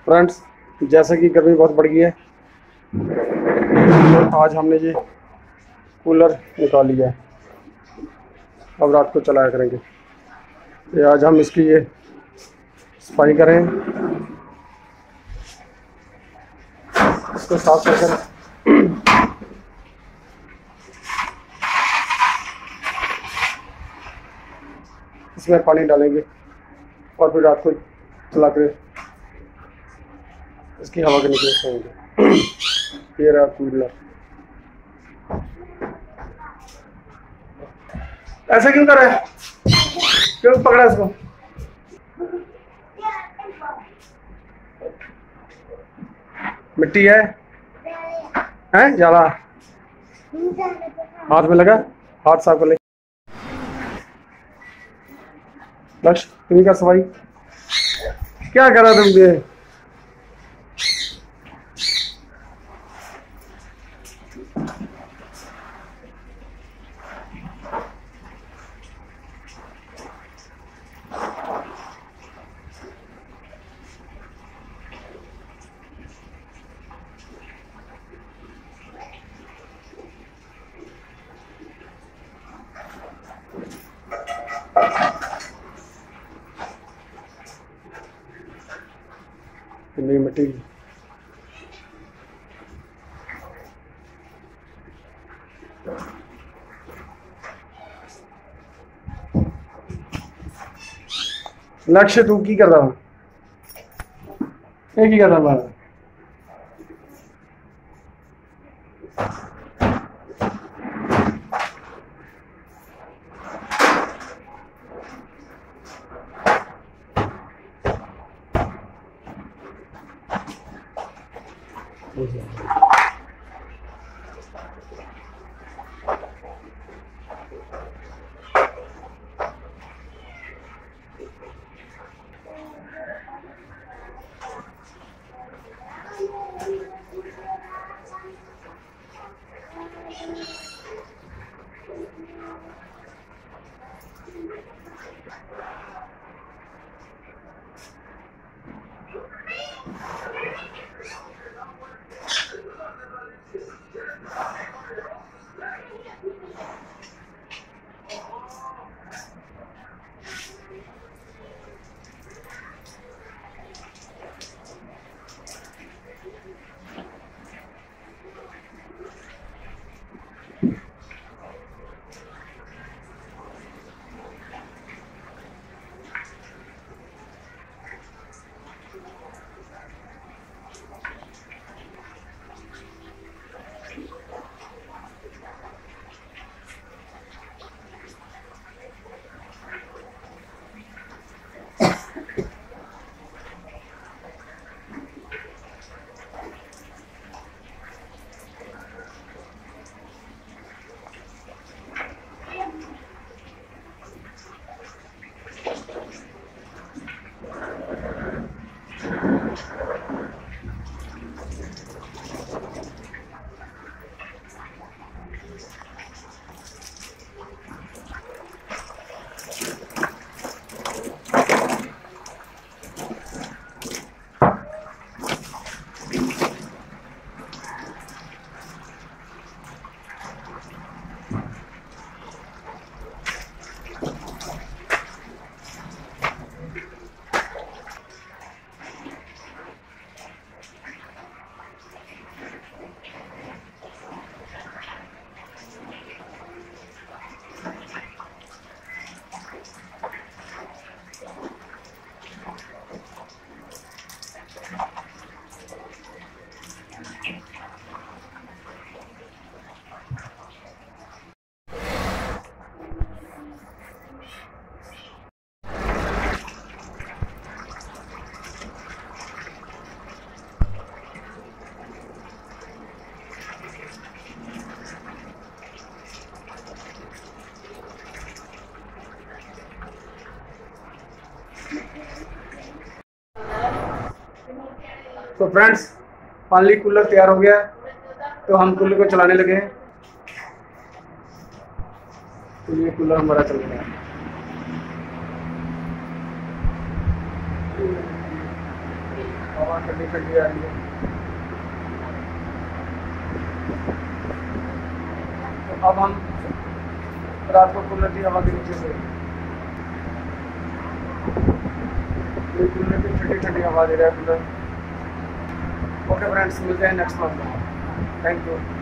Friends, जैसा कि गर्मी बहुत बढ़ गई है तो आज हमने ये कूलर निकाल लिया है। अब रात को चलाया करेंगे। ये आज हम इसकी ये सफाई करें, इसको साफ कर इसमें पानी डालेंगे और फिर रात को चला कर इसकी हवा के नीचे सोएंगे। ये रहा कूलर। ऐसा क्यों कर रहा है? क्यों पकड़ा इसको? मिट्टी है? हैं? जाला हाथ में लगा, हाथ साफ कर ले। लक्ष्य, तुम्हें क्या सफाई क्या करा तुमने? नहीं मिट्टी लक्ष्य तू की कर रहा हूँ? एक ही कर रहा हूँ। तो फ्रेंड्स, फाइनली कूलर तैयार हो गया है। तो हम कूलर को चलाने लगे हैं। तो ये कूलर हमारा चल रहा है। हवा ठंडी ठंडी आ रही है। तो अब हम रात को कूलर की हवा के नीचे से कूलर की ठंडी ठंडी हवा दे रहा है कूलर। ओके फ्रेंड्स, मिलते हैं नेक्स्ट मंथ। Thank you.